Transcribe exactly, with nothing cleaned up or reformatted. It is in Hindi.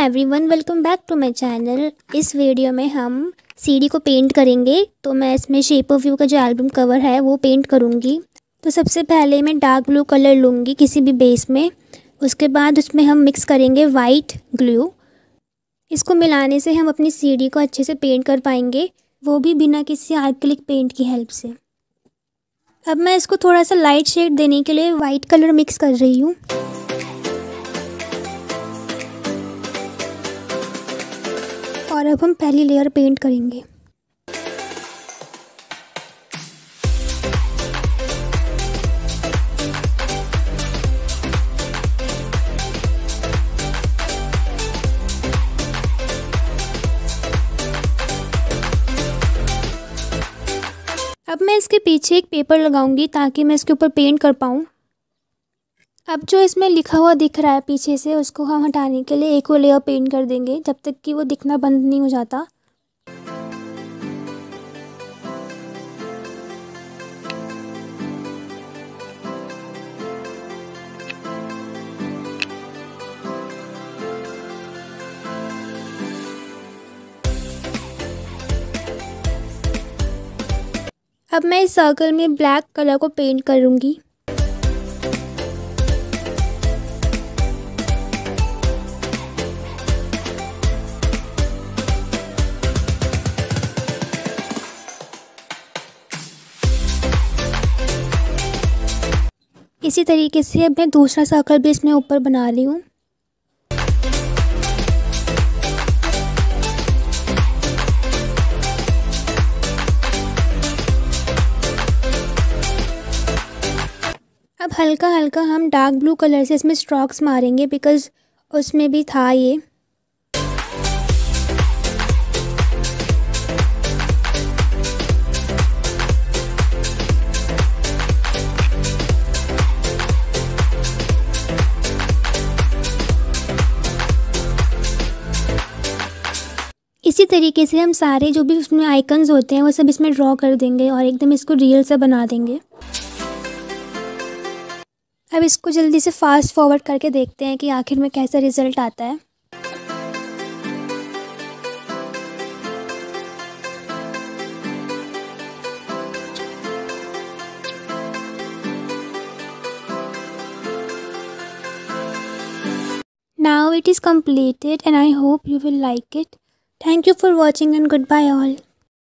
Everyone, welcome back to my channel. इस वीडियो में हम सीडी को पेंट करेंगे। तो मैं इसमें शेप ऑफ यू का जो एल्बम कवर है वो पेंट करूँगी। तो सबसे पहले मैं डार्क ब्लू कलर लूँगी किसी भी बेस में। उसके बाद उसमें हम मिक्स करेंगे वाइट ग्लू। इसको मिलाने से हम अपनी सीडी को अच्छे से पेंट कर पाएंगे, वो भी बिना किसी एक्रिलिक पेंट की हेल्प से। अब मैं इसको थोड़ा सा लाइट शेड देने के लिए वाइट कलर मिक्स कर रही हूँ। और अब हम पहली लेयर पेंट करेंगे। अब मैं इसके पीछे एक पेपर लगाऊंगी ताकि मैं इसके ऊपर पेंट कर पाऊँ। अब जो इसमें लिखा हुआ दिख रहा है पीछे से, उसको हम हटाने के लिए एक और लेयर पेंट कर देंगे जब तक कि वो दिखना बंद नहीं हो जाता। अब मैं इस सर्कल में ब्लैक कलर को पेंट करूँगी। इसी तरीके से अब मैं दूसरा सर्कल भी इसमें ऊपर बना रही हूँ। अब हल्का हल्का हम डार्क ब्लू कलर से इसमें स्ट्रोक्स मारेंगे, बिकॉज़ उसमें भी था ये। इसी तरीके से हम सारे जो भी उसमें आइकन्स होते हैं वो सब इसमें ड्रॉ कर देंगे और एकदम इसको रियल सा बना देंगे। अब इसको जल्दी से फास्ट फॉरवर्ड करके देखते हैं कि आखिर में कैसा रिज़ल्ट आता है। Now it is completed and I hope you will like it. Thank you for watching and goodbye all.